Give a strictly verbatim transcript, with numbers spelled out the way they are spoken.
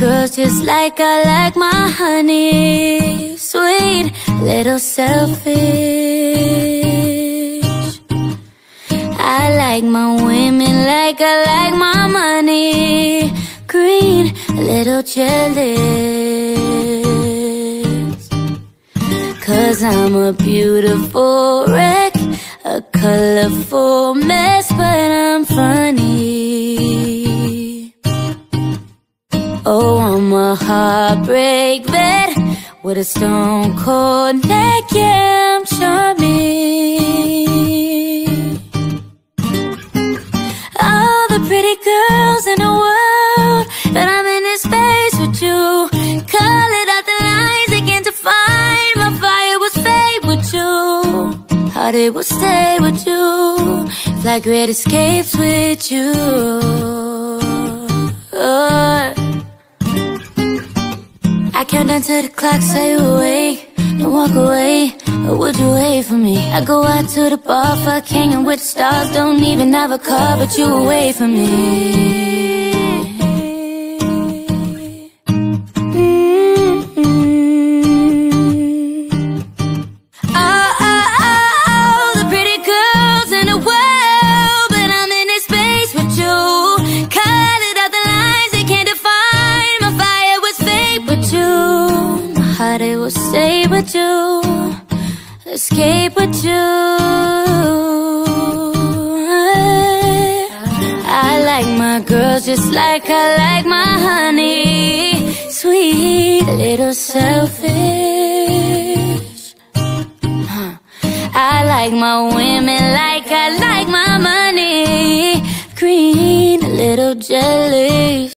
girls just like I like my honey. Sweet, little selfish. I like my women like I like my money. Green, a little jealous. Cause I'm a beautiful wreck, a colorful mess, but I'm funny. Oh, I'm a heartbreak vet with a stone cold neck, yeah, I'm charming. All the pretty girls in the world, but I'm in this space with you. Call it out the lines again to find my fire was fade with you. Heart it will stay with you, fly great escapes with you. Oh. I count down to the clock, say you awake. Don't walk away, or would you wait for me? I go out to the bar, fuck hanging with the stars. Don't even have a car, but you away from me. Mm-hmm. Oh, oh, oh, oh, the pretty girls in the world, but I'm in this space with you. Call it out the lines, they can't define. My fire was fake with you. My heart, it will stay with you, escape with you. I like my girls just like I like my honey. Sweet, a little selfish. Huh. I like my women like I like my money. Green, a little jealous.